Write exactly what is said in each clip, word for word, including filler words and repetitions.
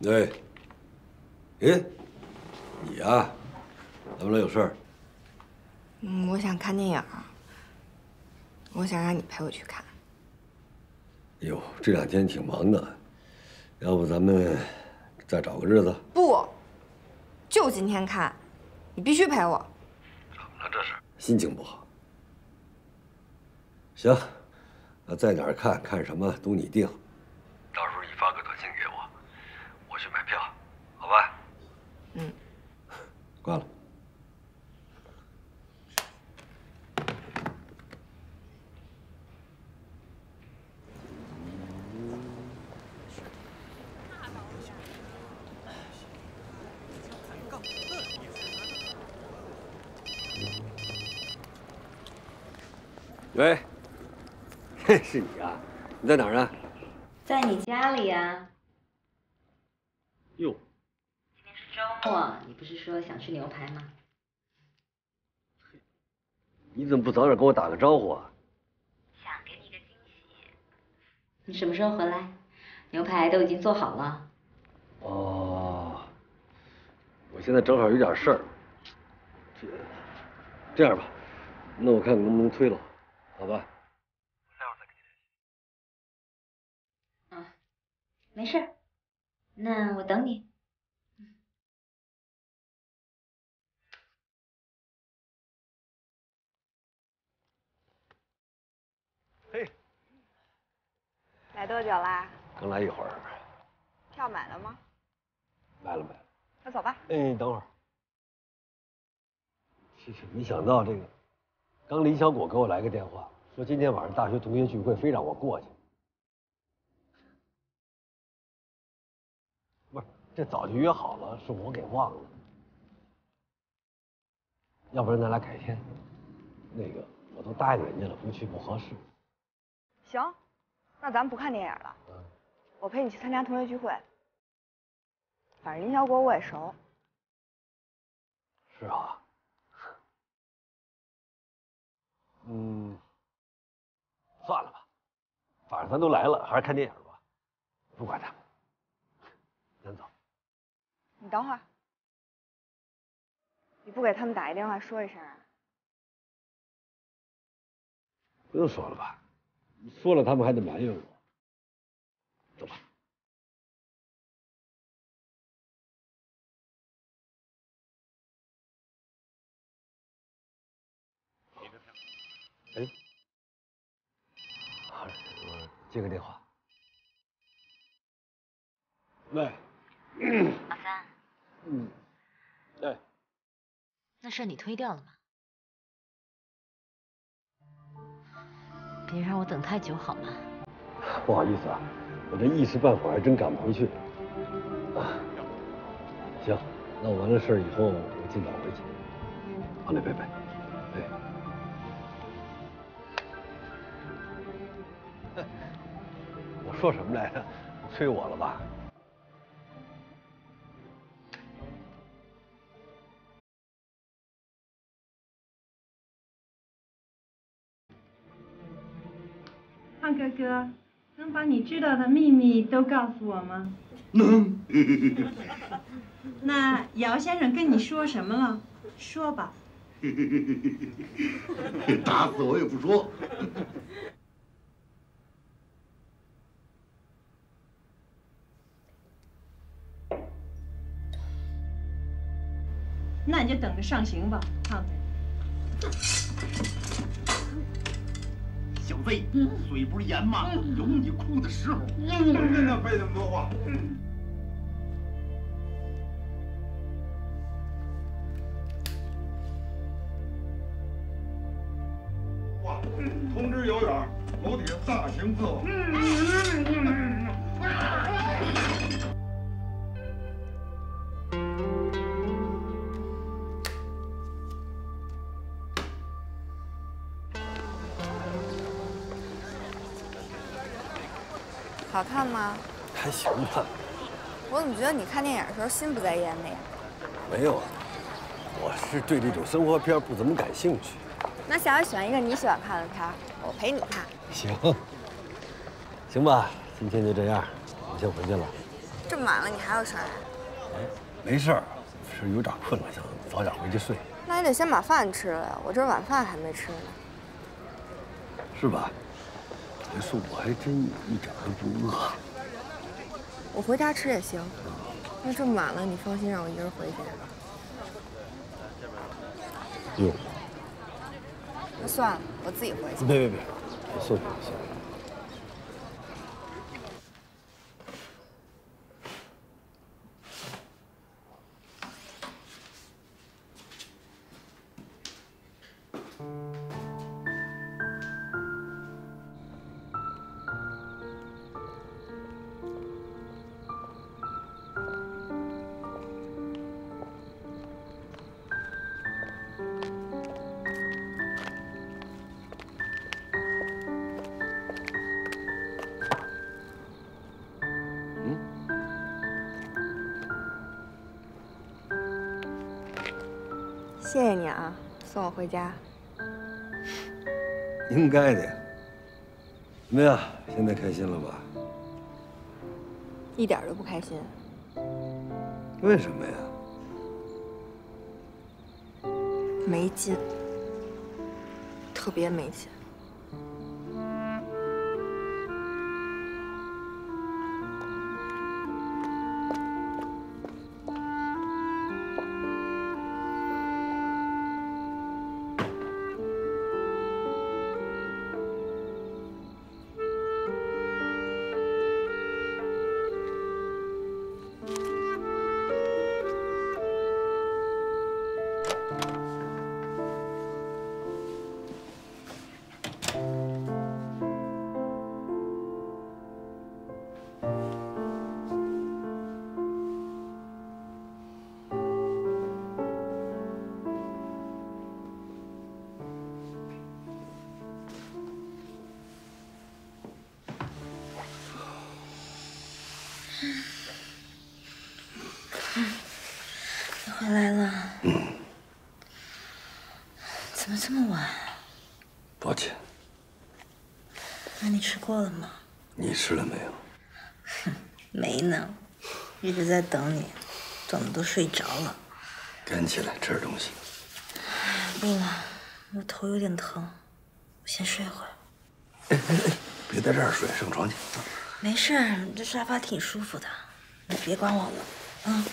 哎，哎，你呀，怎么了？有事儿？ 嗯，我想看电影，我想让你陪我去看。 哟，这两天挺忙的，要不咱们再找个日子？ 不，就今天看，你必须陪我。 怎么了？这是心情不好。行，那在哪儿看看什么都你定。到时候你发个短信给我，我去买票，好吧？ 嗯。 挂了。喂，嘿，是你啊？你在哪儿呢？ 在你家里呀。 哟， 今天是周末，你不是说想吃牛排吗？ 你怎么不早点跟我打个招呼啊？ 想给你个惊喜。你什么时候回来？牛排都已经做好了。 哦，我现在正好有点事儿。这这样吧，那我看看能不能推了，好吧？待会儿再跟你联系。 啊，没事。那我等你。 嘿， 来多久啦？ 刚来一会儿。 票买了吗？ 买了买了。 那走吧。 哎，等会儿。是是，没想到这个，刚李小果给我来个电话，说今天晚上大学同学聚会，非让我过去。不是，这早就约好了，是我给忘了。要不然咱俩改天。那个，我都答应人家了，不去不合适。 行，那咱们不看电影了。嗯。我陪你去参加同学聚会。反正林小果我也熟。 是啊。嗯，算了吧，反正咱都来了，还是看电影吧，不管他们。咱走。 你等会儿，你不给他们打一电话说一声啊？ 不用说了吧，说了他们还得埋怨我。走吧。哎，好，我接个电话。喂， 老三。 嗯，哎， 那事你推掉了吗？别让我等太久好吗？ 不好意思啊，我这一时半会儿还真赶不回去。啊，行，那我完了事儿以后，我尽早回去。好嘞，拜拜。哎，我说什么来着？催我了吧？ 胖哥哥，能把你知道的秘密都告诉我吗？ 能。 那姚先生跟你说什么了？说吧。 打死我也不说。 那你就等着上刑吧，胖子。 小子，嘴不是严吗？有你哭的时候。 那那废那么多话。哇，通知有远，楼底下大型伺候。 好看吗？ 还行吧。 我怎么觉得你看电影的时候心不在焉的呀？ 没有，我是对这种生活片不怎么感兴趣。 那下回选一个你喜欢看的片儿，我陪你看。 行，行吧，今天就这样，我先回去了。 这么晚了，你还要上来？ 哎，没事儿，是有点困了，想早点回去睡。 那你得先把饭吃了呀，我这晚饭还没吃呢。 是吧？别说，我还真一点都不饿。 我回家吃也行。那这么晚了，你放心让我一人回去。 哟， 那算了，我自己回去。 别别别，我送你，送你。 谢谢你啊，送我回家。 应该的呀。怎么样？现在开心了吧？ 一点都不开心。 为什么呀？ 没劲，特别没劲。 你回来了？ 嗯。 怎么这么晚？ 抱歉。 那你吃过了吗？ 你吃了没有？ 哼，没呢，一直在等你，等的都睡着了。 赶起来吃点东西。 不了，我头有点疼，我先睡会儿。 哎哎哎，别在这儿睡，上床去。 没事，这沙发挺舒服的，你别管我了，啊。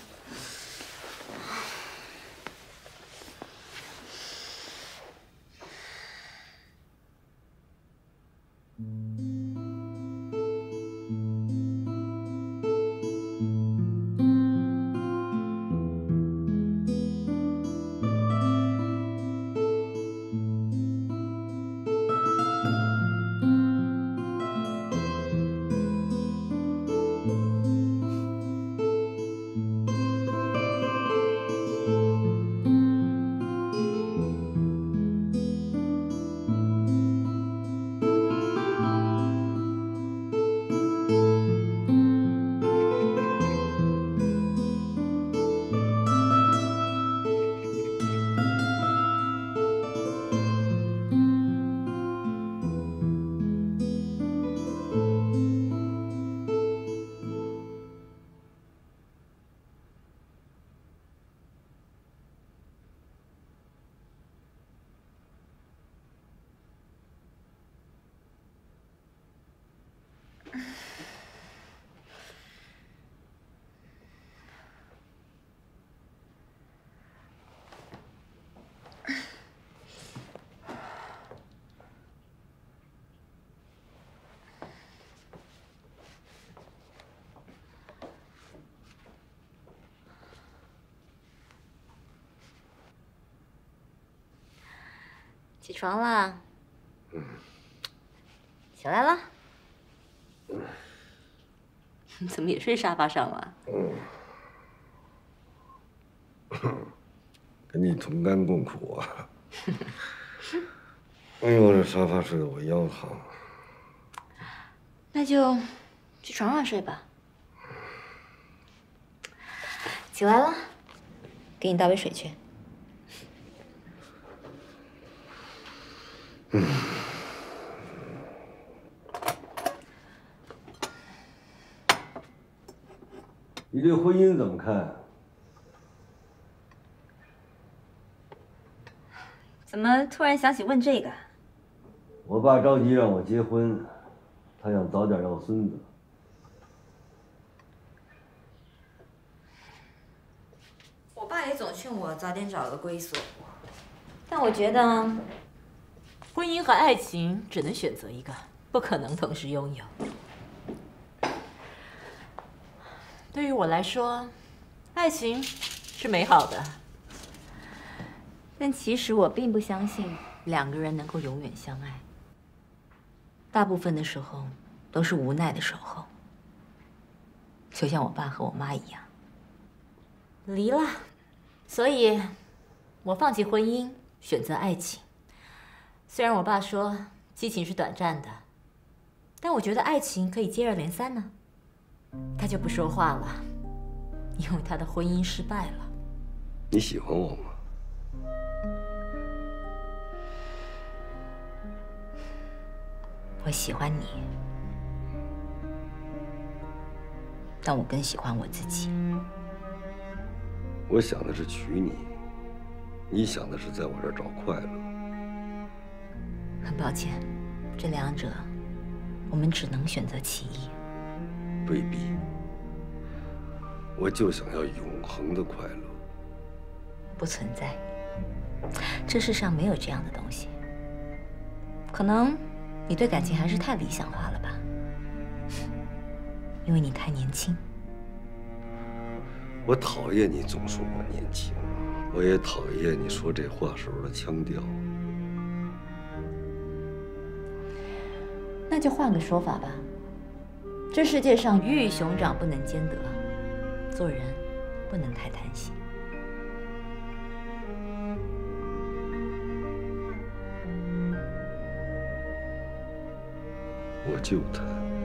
起床了，嗯，起来了，嗯，你怎么也睡沙发上了？ 嗯，跟你同甘共苦啊！哎呦，这沙发睡得我腰疼。 那就去床上睡吧。起来了，给你倒杯水去。 嗯。 你对婚姻怎么看？ 怎么突然想起问这个？ 我爸着急让我结婚，他想早点要孙子。 我爸也总劝我早点找个归宿，但我觉得，婚姻和爱情只能选择一个，不可能同时拥有。对于我来说，爱情是美好的，但其实我并不相信两个人能够永远相爱。大部分的时候都是无奈的守候，就像我爸和我妈一样，离了，所以我放弃婚姻，选择爱情。虽然我爸说激情是短暂的，但我觉得爱情可以接二连三呢。他就不说话了，因为他的婚姻失败了。 你喜欢我吗？ 我喜欢你，但我更喜欢我自己。 我想的是娶你，你想的是在我这儿找快乐。 很抱歉，这两者我们只能选择其一。 未必，我就想要永恒的快乐。 不存在，这世上没有这样的东西。可能你对感情还是太理想化了吧？因为你太年轻。 我讨厌你总说我年轻，我也讨厌你说这话时候的腔调。 那就换个说法吧。这世界上鱼与熊掌不能兼得，做人不能太贪心。 我就贪，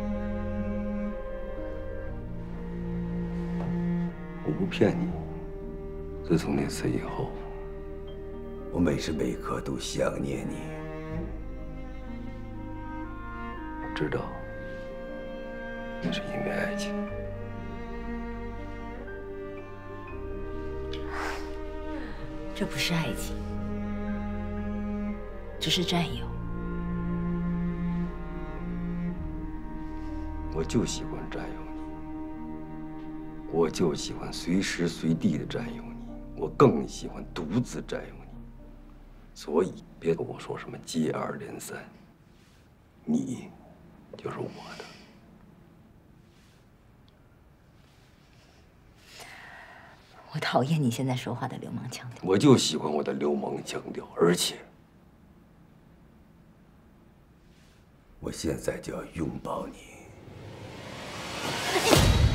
我不骗你。自从那次以后， 我每时每刻都想念你。 我知道。那是因为爱情。 这不是爱情，只是占有。 我就喜欢占有你，我就喜欢随时随地的占有你，我更喜欢独自占有你。所以别跟我说什么接二连三，你就是我的。 我讨厌你现在说话的流氓腔调。 我就喜欢我的流氓腔调，而且， 我现在就要拥抱你。